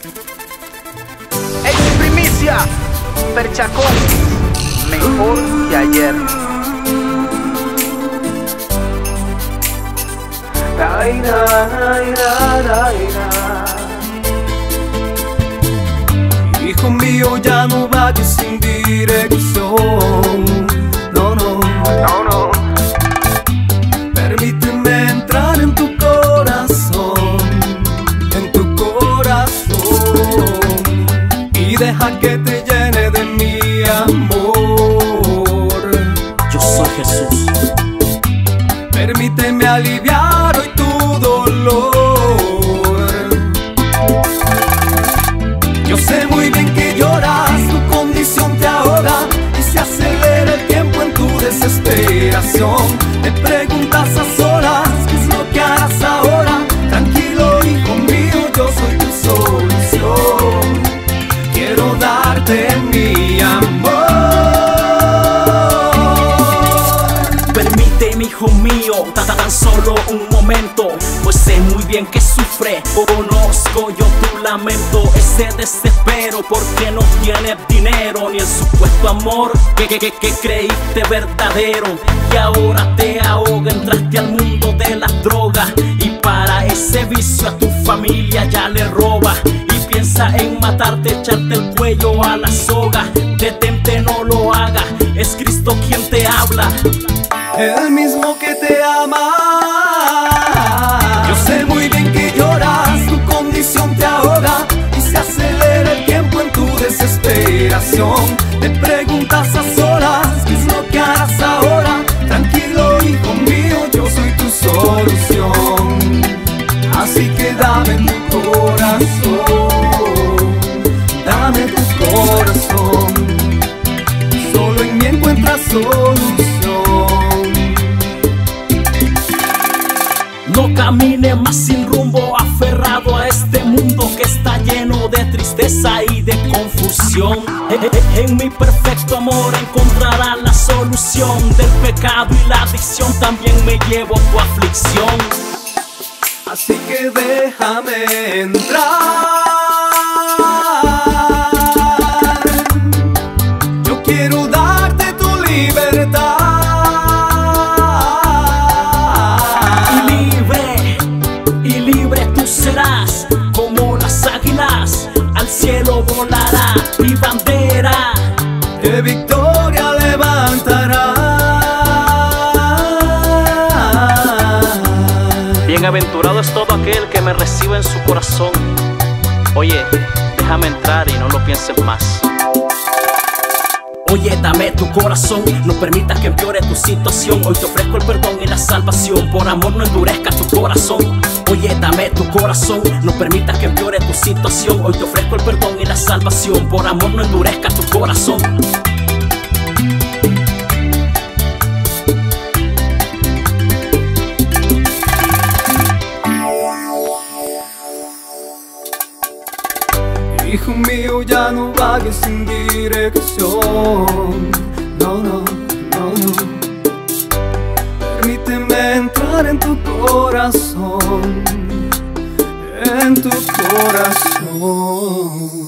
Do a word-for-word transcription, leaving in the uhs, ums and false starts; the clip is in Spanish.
En primicia, Perchacón, mejor que ayer. Ay, ay, ay, ay, ay. Hijo mío, ya no vayas sin dirección. No, no, no, no. Permíteme entrar en tu corazón, en tu corazón, y deja que te llene de mi amor. Yo soy Jesús. Permíteme aliviar hoy tu dolor. Yo sé muy bien que lloras, tu condición te ahoga y se acelera el tiempo en tu desesperación. Te preguntas a solas, ¿qué es lo que harás ahora? Tranquilo, hijo mío, yo soy tu solución. Quiero darte mi amor. Permíteme, hijo mío, tan solo un momento, pues sé muy bien que sufre. Conozco yo tu lamento, ese desespero porque no tienes dinero ni el supuesto amor que, que, que, que creíste verdadero. Y ahora te ahoga, entraste al mundo de las drogas, y para ese vicio a tu familia ya le roba. Y piensa en matarte, echarte el cuello a la soga. Detente, no lo hagas, es Cristo quien te habla, El mismo que te ama. Yo sé muy bien que lloras, tu condición te ahoga y se acelera el tiempo en tu desesperación. Te preguntas a solas, ¿qué es lo que harás ahora? Tranquilo, hijo mío, yo soy tu solución. Así que dame tu corazón, dame tu corazón. Solo en mí encuentras solución. No camine más sin rumbo, aferrado a este mundo que está lleno de tristeza y de confusión. En mi perfecto amor encontrarás la solución del pecado y la adicción. También me llevo tu aflicción. Así que déjame entrar. Yo quiero darte tu libertad. Serás como las águilas, al cielo volará mi bandera de victoria levantará. Bienaventurado es todo aquel que me recibe en su corazón. Oye, déjame entrar y no lo pienses más. Oye, dame tu corazón, no permitas que empeore tu situación. Hoy te ofrezco el perdón y la salvación, por amor no endurezcas tu corazón. Oye, dame tu corazón, no permitas que empeore tu situación. Hoy te ofrezco el perdón y la salvación, por amor no endurezcas tu corazón. Hijo mío, ya no vagues sin dirección. No, no, no, no. Permíteme entrar en tu corazón, en tu corazón.